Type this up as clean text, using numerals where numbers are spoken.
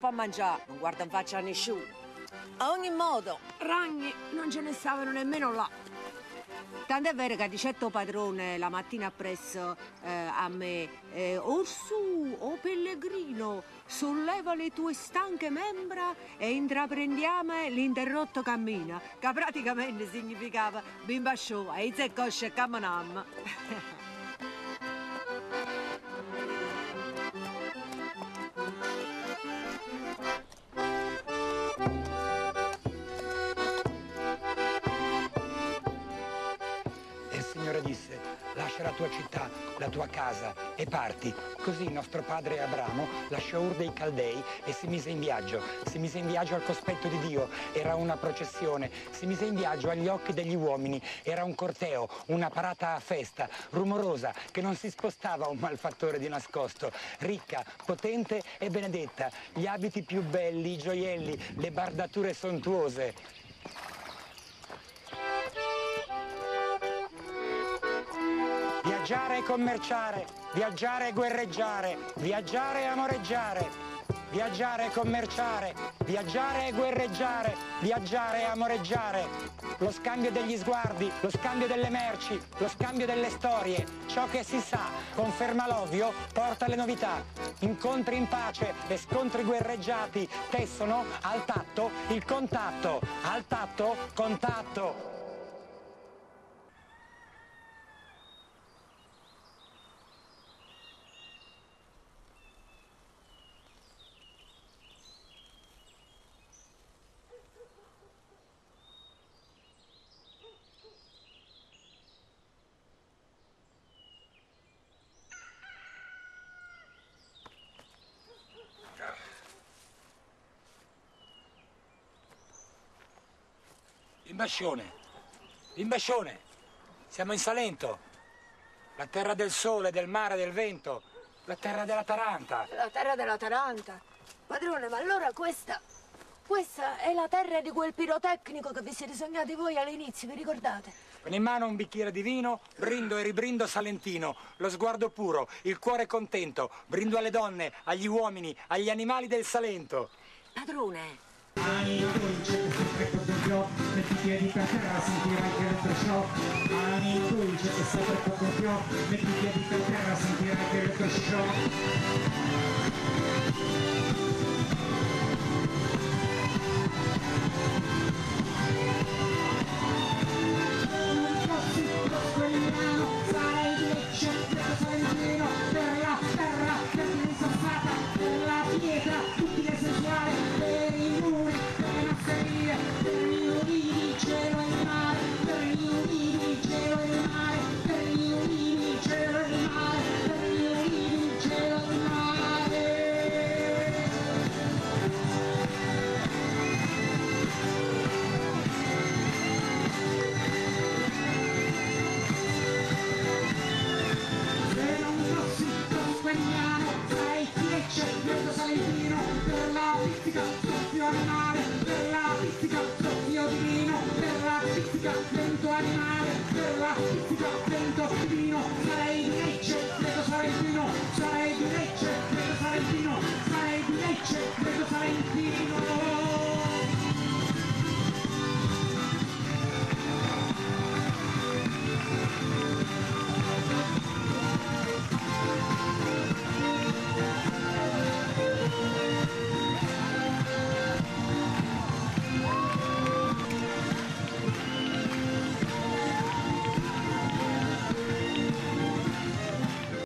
a mangiare, non guarda in faccia a nessuno. A ogni modo, ragni non ce ne stavano nemmeno là. Tant'è vero che dicetto padrone la mattina appresso a me, Orsù, o pellegrino, solleva le tue stanche membra e intraprendiamo l'interrotto cammino, che praticamente significava bimba show, e se cosce camminam. Disse: lascia la tua città, la tua casa e parti. Così nostro padre Abramo lasciò Ur dei Caldei e si mise in viaggio. Si mise in viaggio al cospetto di Dio, era una processione. Si mise in viaggio agli occhi degli uomini, era un corteo, una parata a festa, rumorosa, che non si spostava un malfattore di nascosto. Ricca, potente e benedetta, gli abiti più belli, i gioielli, le bardature sontuose. Viaggiare e commerciare, viaggiare e guerreggiare, viaggiare e amoreggiare, viaggiare e commerciare, viaggiare e guerreggiare, viaggiare e amoreggiare. Lo scambio degli sguardi, lo scambio delle merci, lo scambio delle storie. Ciò che si sa conferma l'ovvio, porta le novità. Incontri in pace e scontri guerreggiati tessono al tatto il contatto, al tatto contatto. Imbascione, siamo in Salento, la terra del sole, del mare, del vento, la terra della Taranta. La terra della Taranta? Padrone, ma allora questa è la terra di quel pirotecnico che vi siete sognati voi all'inizio, vi ricordate? Con in mano un bicchiere di vino, brindo e ribrindo salentino, lo sguardo puro, il cuore contento, brindo alle donne, agli uomini, agli animali del Salento. Padrone! Mani dolce, sempre con il gioco, metti i piedi per terra, sentirai che elettroshock. Mani dolce, che sempre poco più, metti i piedi per terra, sentirai che elettroshock. Sarai di Lecce, per Salentino, per la terra, per l'insoffata, per la pietra, utile sensuale, per i muri, per le masserie, per gli ulivi, cielo e mare, per gli ulivi, cielo e mare, per gli ulivi, cielo e mare, per gli ulivi, cielo e mare. Se non fossi toscaniano, sarei di Lecce, vento salentino, per la pizzica, soffio animale, per la pizzica, soffio divino, per la pizzica, vento animale, per la pizzica, vento divino, sarei